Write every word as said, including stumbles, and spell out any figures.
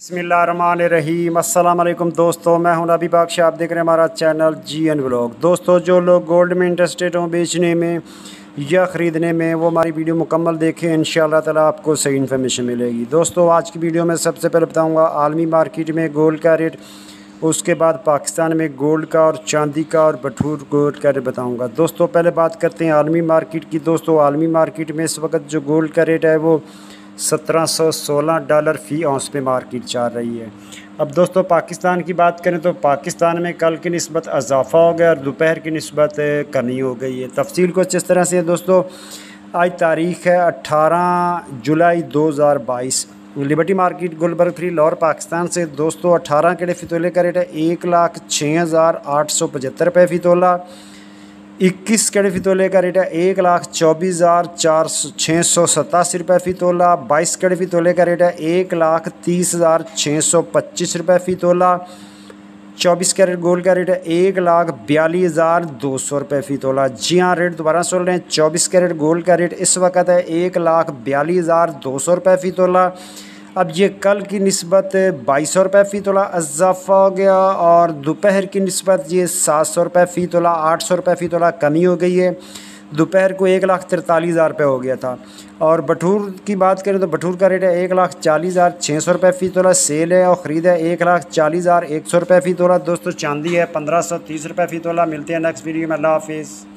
बिस्मिल्लाहिर्रहमानिर्रहीम। अस्सलाम वालेकुम दोस्तों, मैं हूं नबी बादशाह। आप देख रहे हैं हमारा चैनल जी एन व्लॉग। दोस्तों, जो लोग गोल्ड में इंटरेस्टेड हों बेचने में या ख़रीदने में, वो हमारी वीडियो मुकम्मल देखें। इंशाअल्लाह ताला आपको सही इन्फॉर्मेशन मिलेगी। दोस्तों, आज की वीडियो में सबसे पहले बताऊँगा आलमी मार्केट में गोल्ड का रेट, उसके बाद पाकिस्तान में गोल्ड का और चांदी का और बटूर गोल्ड का रेट बताऊँगा। दोस्तों, पहले बात करते हैं आलमी मार्केट की। दोस्तों, आलमी मार्केट में इस वक्त जो गोल्ड का रेट है वो सत्रह सौ सोलह डॉलर फ़ी औंस पे मार्केट चल रही है। अब दोस्तों, पाकिस्तान की बात करें तो पाकिस्तान में कल की निस्बत इजाफ़ा हो गया और दोपहर की निस्बत कमी हो गई है। तफसील कुछ इस तरह से है दोस्तों। आज तारीख़ है अट्ठारह जुलाई दो हज़ार बाईस। Liberty Market Gulberg three Lahore Pakistan से दोस्तों अठारह के फ़ी तोले का रेट है एक लाख छः हज़ार आठ सौ पचहत्तर रुपये फ़ी तोला। इक्कीस कैरेट फ़ी तोले का रेट है एक लाख चौबीस हज़ार चार सौ छः सौ सतासी रुपये फ़ी तोला। बाईस कैरेट फ़ी तोले का रेट है एक लाख तीस हज़ार छः सौ पच्चीस रुपये फ़ी तोला। चौबीस कैरेट गोल्ड का रेट है एक लाख बयालीस हज़ार दो सौ रुपये फ़ी तोला। जी हाँ, रेट दोबारा सुन रहे हैं। चौबीस कैरेट गोल्ड का रेट इस वक्त है एक लाख बयालीस हज़ार दो सौ रुपये फ़ी तोला। अब ये कल की निस्बत बाईस सौ रुपये फ़ी तोला इजाफ़ा हो गया और दोपहर की निस्बत ये सात सौ रुपये फ़ी तोला आठ सौ रुपये फ़ी तोला कमी हो गई है। दोपहर को एक लाख तिरतालीस हज़ार रुपये हो गया था। और बटूर की बात करें तो बटूर का रेट है एक लाख चालीस हज़ार छः सौ रुपये फ़ी तोला सेल है और ख़रीद है एक लाख चालीस हज़ार एक सौ रुपये फ़ी तोला। दोस्तों, चांदी है पंद्रह सौ तीस रुपये फ़ी तोला। मिलते हैं नेक्स्ट वीडियो में। अल्लाह हाफिज़।